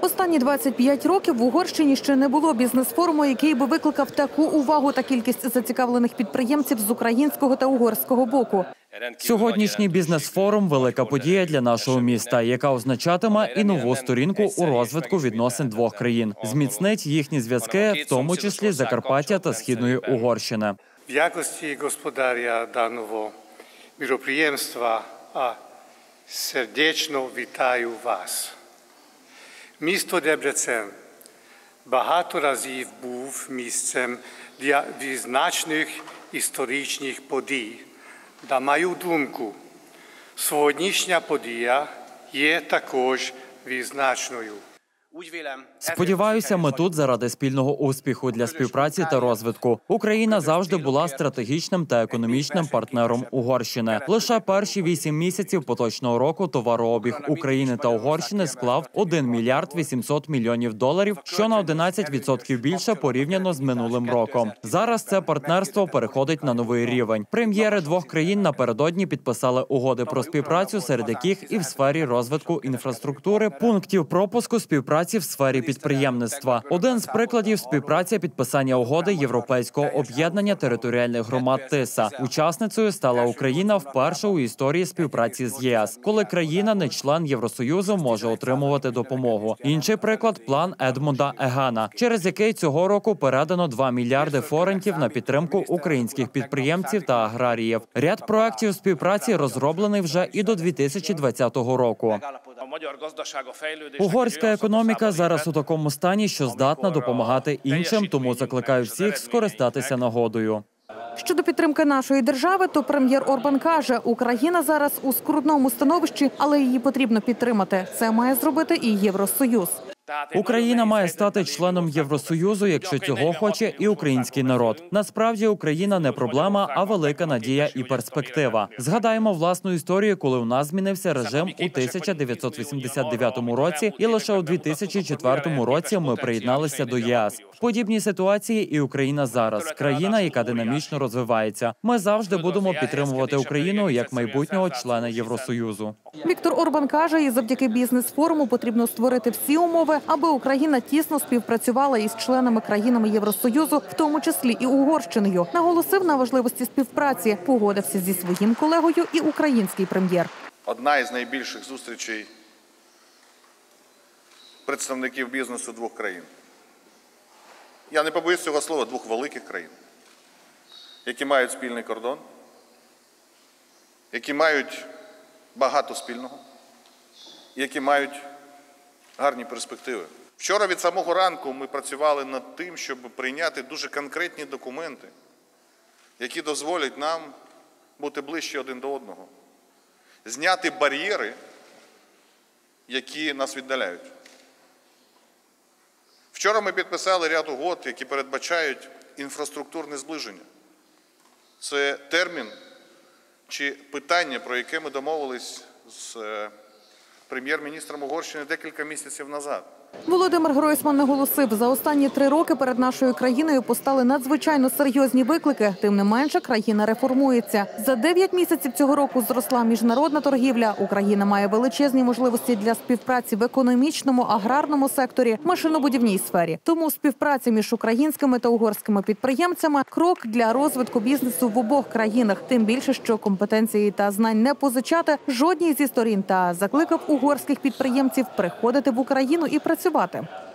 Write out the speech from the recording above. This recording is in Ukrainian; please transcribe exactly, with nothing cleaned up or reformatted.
Останні двадцять п'ять років в Угорщині ще не було бізнес-форуму, який би викликав таку увагу та кількість зацікавлених підприємців з українського та угорського боку. Сьогоднішній бізнес-форум – велика подія для нашого міста, яка означатиме і нову сторінку у розвитку відносин двох країн. Зміцнить їхні зв'язки, в тому числі Закарпаття та Східної Угорщини. В якості господаря даного міроприємства сердечно вітаю вас. Місто Дебрецен багато разів був місцем для визначних історичних подій. На мою думку, сьогоднішня подія є також визначною. Сподіваюся, ми тут заради спільного успіху для співпраці та розвитку. Україна завжди була стратегічним та економічним партнером Угорщини. Лише перші вісім місяців поточного року товарообіг України та Угорщини склав один мільярд вісімсот мільйонів доларів, що на одинадцять відсотків більше порівняно з минулим роком. Зараз це партнерство переходить на новий рівень. Прем'єри двох країн напередодні підписали угоди про співпрацю, серед яких і в сфері розвитку інфраструктури, пунктів пропуску, співпраці в сфері підприємництва. Один з прикладів – співпраця підписання угоди Європейського об'єднання територіальних громад ТИСА. Учасницею стала Україна вперше у історії співпраці з ЄС, коли країна, не член Євросоюзу, може отримувати допомогу. Інший приклад – план Едмунда Егана, через який цього року передано два мільярди форинтів на підтримку українських підприємців та аграріїв. Ряд проєктів співпраці розроблений вже і до дві тисячі двадцятого року. Угорська економіка зараз у такому стані, що здатна допомагати іншим, тому закликаю всіх скористатися нагодою. Щодо підтримки нашої держави, то прем'єр Орбан каже, Україна зараз у скрутному становищі, але її потрібно підтримати. Це має зробити і Євросоюз. Україна має стати членом Євросоюзу, якщо цього хоче і український народ. Насправді, Україна не проблема, а велика надія і перспектива. Згадаємо власну історію, коли у нас змінився режим у тисяча дев'ятсот вісімдесят дев'ятому році, і лише у дві тисячі четвертому році ми приєдналися до ЄС. В подібній ситуації і Україна зараз – країна, яка динамічно розвивається. Ми завжди будемо підтримувати Україну як майбутнього члена Євросоюзу. Віктор Орбан каже, і завдяки бізнес-форуму потрібно створити всі умови, аби Україна тісно співпрацювала із членами країнами Євросоюзу, в тому числі і Угорщиною. Наголосив на важливості співпраці. Погодився зі своїм колегою і український прем'єр. Одна із найбільших зустрічей представників бізнесу двох країн. Я не побоюсь цього слова, двох великих країн, які мають спільний кордон, які мають багато спільного, які мають гарні перспективи. Вчора від самого ранку ми працювали над тим, щоб прийняти дуже конкретні документи, які дозволять нам бути ближче один до одного, зняти бар'єри, які нас віддаляють. Вчора ми підписали ряд угод, які передбачають інфраструктурне зближення. Це термін чи питання, про яке ми домовились з прем'єр-міністром Угорщини декілька місяців назад. Володимир Гройсман наголосив, за останні три роки перед нашою країною постали надзвичайно серйозні виклики. Тим не менше, країна реформується. За дев'ять місяців цього року зросла міжнародна торгівля. Україна має величезні можливості для співпраці в економічному, аграрному секторі, машинобудівній сфері. Тому співпраця між українськими та угорськими підприємцями – крок для розвитку бізнесу в обох країнах. Тим більше, що компетенції та знань не позичати жодній зі сторін, та закликав угорських підприємців приходити в Україну і працювати.